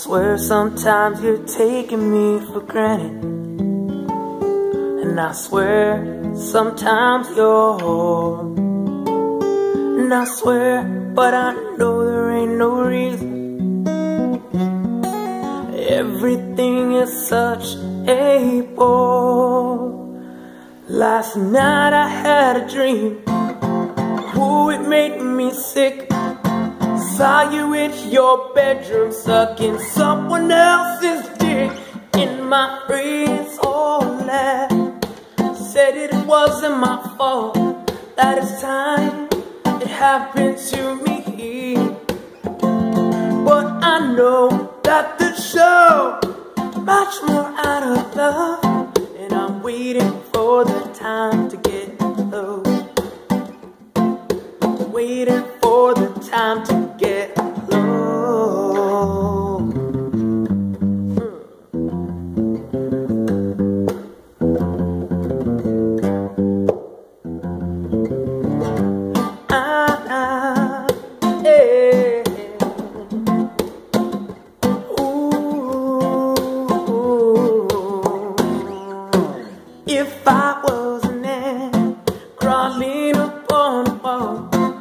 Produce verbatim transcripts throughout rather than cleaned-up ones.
swear sometimes you're taking me for granted, and I swear sometimes you're, and I swear, but I know there ain't no reason. Everything is such a bore. Last night I had a dream. Ooh, it made me sick. Saw you in your bedroom sucking someone else's dick. In my friends all laughed, said it wasn't my fault, that it's time it happened to me. But I know that the show much more out of love, and I'm waiting for the time to get low. Waiting for the time to get low. Ah, ah, yeah. If I was an ant crawling upon a wall,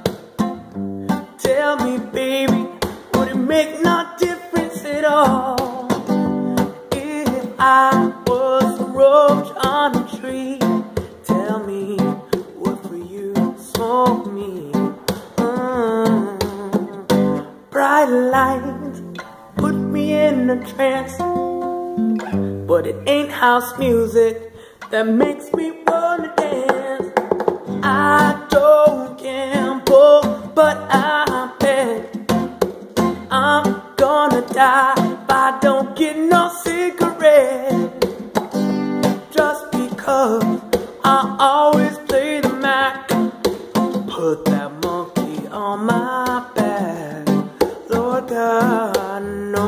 tell me, baby, would it make no difference at all? If I was a roach on a tree, tell me, would for you smoke me? Mm. Bright lights put me in a trance, but it ain't house music that makes me wanna dance. I don't gamble, but I bet I'm gonna die if I don't get no cigarette. Just because I always play the Mac, put that monkey on my back. Lord God,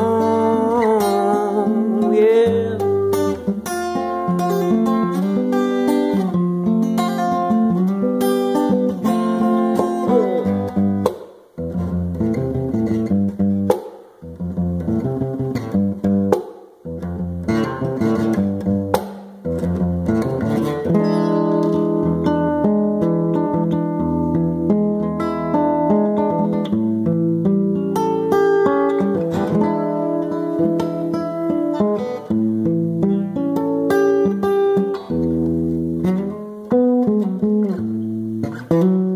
no, yeah. Thank you.